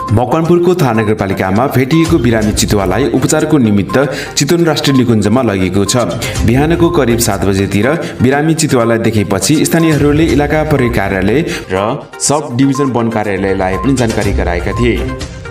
मकवानपुरको थाहा नगरपालिकामा भेटिएको बिरामी चितुवालाई उपचारको निमित्त चितवन राष्ट्रिय निकुञ्जमा लगेको छ। बिहानको करिब 7 बजेतिर बिरामी चितुवालाई देखेपछि स्थानीयहरूले इलाका प्रहरी कार्यालय र सब डिभिजन वन कार्यालयलाई पनि जानकारी गराएका थिए।